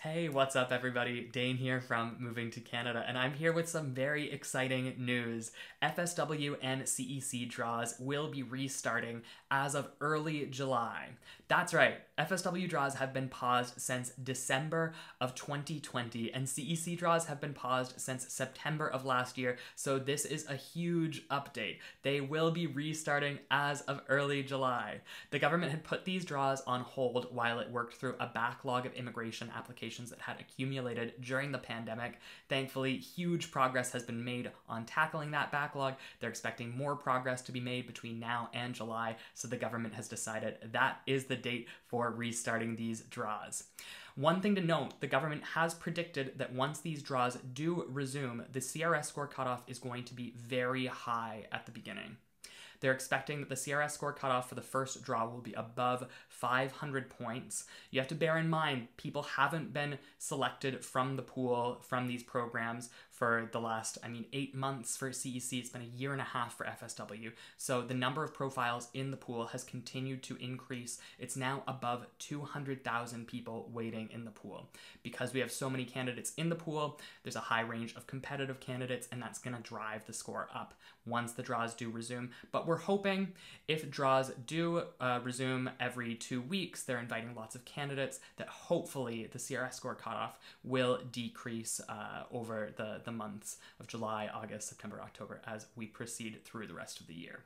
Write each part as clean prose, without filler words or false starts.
Hey, what's up everybody? Dane here from Moving to Canada, and I'm here with some very exciting news. FSW and CEC draws will be restarting as of early July. That's right, FSW draws have been paused since December of 2020, and CEC draws have been paused since September of last year, so this is a huge update. They will be restarting as of early July. The government had put these draws on hold while it worked through a backlog of immigration applications that had accumulated during the pandemic. Thankfully, huge progress has been made on tackling that backlog. They're expecting more progress to be made between now and July, so the government has decided that is the date for restarting these draws. One thing to note, the government has predicted that once these draws do resume, the CRS score cutoff is going to be very high at the beginning. They're expecting that the CRS score cutoff for the first draw will be above 500 points. You have to bear in mind, people haven't been selected from the pool from these programs for the last, 8 months for CEC. It's been a year and a half for FSW. So the number of profiles in the pool has continued to increase. It's now above 200,000 people waiting in the pool. Because we have so many candidates in the pool, there's a high range of competitive candidates, and that's going to drive the score up once the draws do resume. But we're hoping if draws do resume every 2 weeks, they're inviting lots of candidates, that hopefully the CRS score cutoff will decrease over the months of July, August, September, October as we proceed through the rest of the year.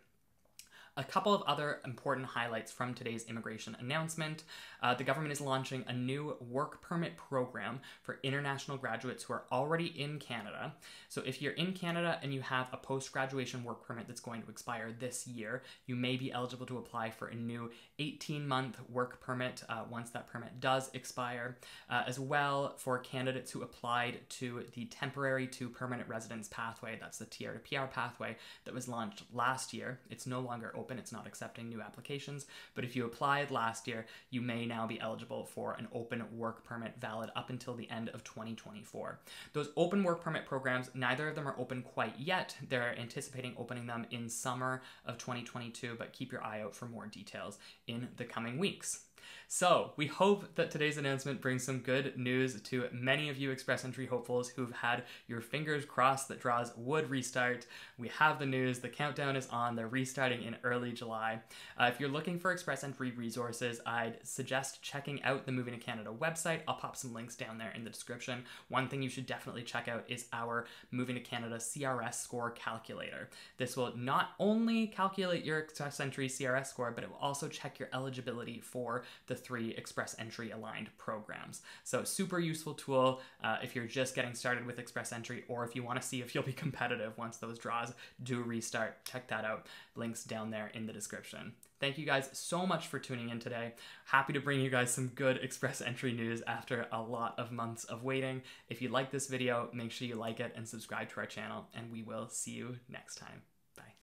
A couple of other important highlights from today's immigration announcement. The government is launching a new work permit program for international graduates who are already in Canada. So if you're in Canada and you have a post-graduation work permit that's going to expire this year, you may be eligible to apply for a new 18-month work permit once that permit does expire. As well, for candidates who applied to the temporary to permanent residence pathway, that's the TR to PR pathway that was launched last year. It's no longer open. It's not accepting new applications, but if you applied last year, you may now be eligible for an open work permit valid up until the end of 2024. Those open work permit programs, neither of them are open quite yet. They're anticipating opening them in summer of 2022, but keep your eye out for more details in the coming weeks. So, we hope that today's announcement brings some good news to many of you Express Entry hopefuls who've had your fingers crossed that draws would restart. We have the news, the countdown is on, they're restarting in early July. If you're looking for Express Entry resources, I'd suggest checking out the Moving to Canada website. I'll pop some links down there in the description. One thing you should definitely check out is our Moving to Canada CRS score calculator. This will not only calculate your Express Entry CRS score, but it will also check your eligibility for the 3 Express Entry aligned programs. So super useful tool if you're just getting started with Express Entry, or if you want to see if you'll be competitive once those draws do restart. Check that out. Links down there in the description. Thank you guys so much for tuning in today. Happy to bring you guys some good Express Entry news after a lot of months of waiting. If you like this video, make sure you like it and subscribe to our channel, and we will see you next time.